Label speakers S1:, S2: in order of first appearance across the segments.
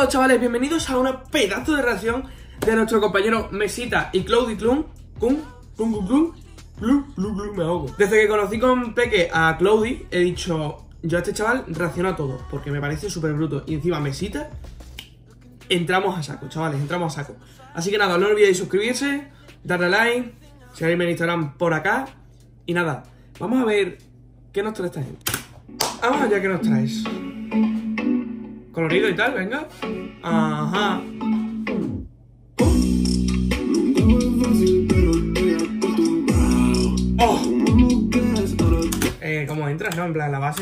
S1: todos, chavales, bienvenidos a una pedazo de reacción de nuestro compañero Mesita y Cloudy Clun. Me ahogo. Desde que conocí con Peque a Cloudy, he dicho, yo a este chaval reacciono a todo, porque me parece súper bruto. Y encima Mesita, entramos a saco, chavales, entramos a saco. Así que nada, no olvidéis suscribirse, darle like, seguirme en Instagram por acá. Y nada, vamos a ver qué nos trae esta gente. Vamos allá, ¿qué nos traes? Colorido y tal, venga. Ajá. Oh. ¿Cómo entras, no? En plan, la base.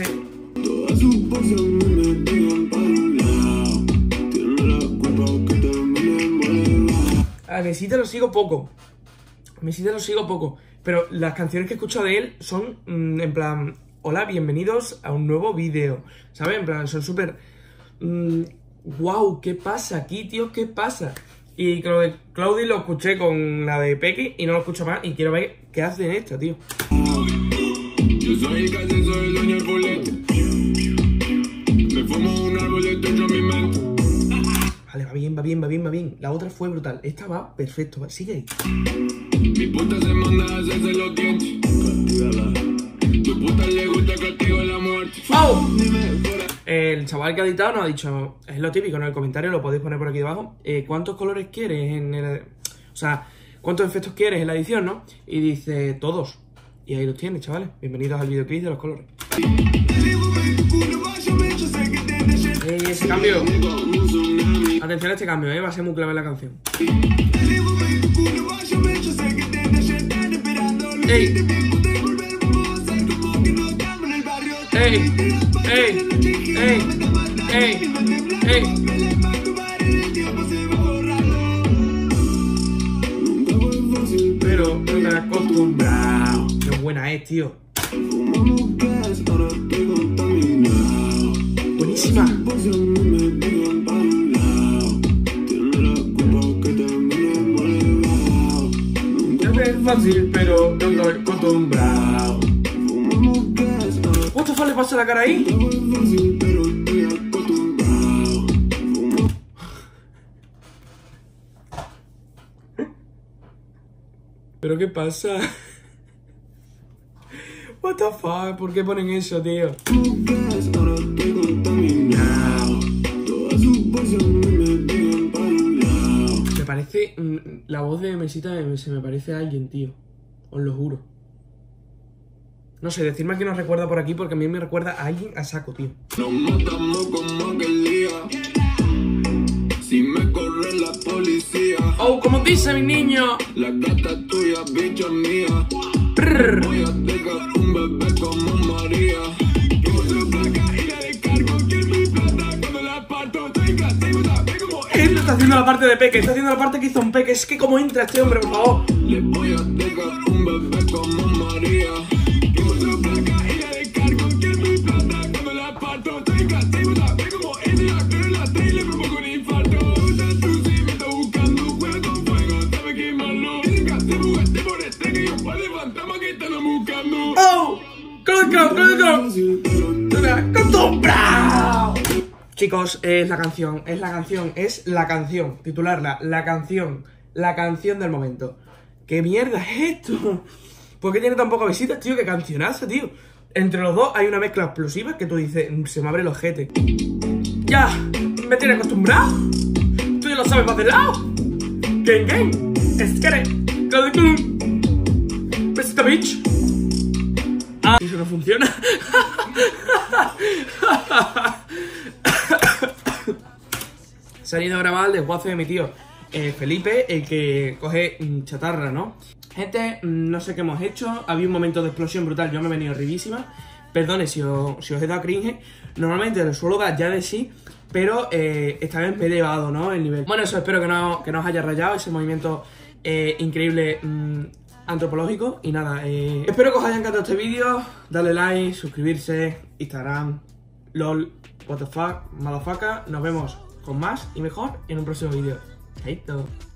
S1: A Mesita lo sigo poco. Pero las canciones que he escuchado de él son, en plan, hola, bienvenidos a un nuevo vídeo. ¿Sabes? En plan, son súper... wow, ¿qué pasa aquí, tío? ¿Qué pasa? Y lo de Cloudy lo escuché con la de Peque y no lo escucho más y quiero ver qué hace en esta, tío.
S2: Yo soy casi soy el dueño del bolete. Me fumo un arbolete en mi mente.
S1: Vale, va bien. La otra fue brutal. Esta va perfecto, ¿vale? Sigue ahí.
S2: Mi puta se manda a hacerse los dientes. Tu puta le gusta castigo a la muerte.
S1: ¡Oh! El chaval que ha editado nos ha dicho, es lo típico, ¿no? El comentario lo podéis poner por aquí debajo. ¿Cuántos colores quieres en el... O sea, ¿cuántos efectos quieres en la edición, no? Y dice, todos. Y ahí los tienes, chavales. Bienvenidos al videoclip de los colores. Ese cambio. Atención a este cambio, va a ser muy clave la canción. ¡Ey! Pero no me he acostumbrado. Qué buena es, tío. Buenísima. No es fácil, pero no estoy acostumbrado. ¿What the fuck le pasa a la cara ahí? ¿Pero qué pasa? What the fuck, ¿por qué ponen eso, tío? Me parece... la voz de Mesita se me parece a alguien, tío. Os lo juro. No sé, decirme que nos recuerda por aquí, porque a mí me recuerda a alguien a saco, tío.
S2: Nos matamos como aquel día. Si me corre la policía.
S1: Oh, como dice mi niño.
S2: La gata tuya, bicha mía. Voy a dejar un bebé como María.
S1: Él está haciendo la parte de Peque, está haciendo la parte que hizo un Peque. Es que como entra este hombre, por favor.
S2: Le voy a dejar un bebé como María.
S1: ¡Oh! ¡Acostumbrado! Chicos, es la canción, titularla, la canción del momento. ¿Qué mierda es esto? ¿Por qué tiene tan pocas visitas, tío? ¡Qué cancionazo, tío! Entre los dos hay una mezcla explosiva que tú dices, se me abre el ojete. ¡Ya! ¿Me tiene acostumbrado? ¿Tú ya lo sabes más del lado? Game, esquere, Cloudy Clun, Mesita Bitch. Ah, eso no funciona. Se han ido a grabar el desguace de mi tío Felipe, el que coge chatarra, ¿no? Gente, no sé qué hemos hecho. Había un momento de explosión brutal, yo me he venido arribísima. Perdone si os he dado cringe. Normalmente lo suelo dar ya de sí, pero esta vez me he elevado, ¿no? El nivel. Bueno, eso espero que no os haya rayado ese movimiento increíble antropológico. Y nada, espero que os haya encantado este vídeo. Dale like, suscribirse, Instagram, LOL, what the fuck, motherfucker. Nos vemos con más y mejor en un próximo vídeo. Chaito.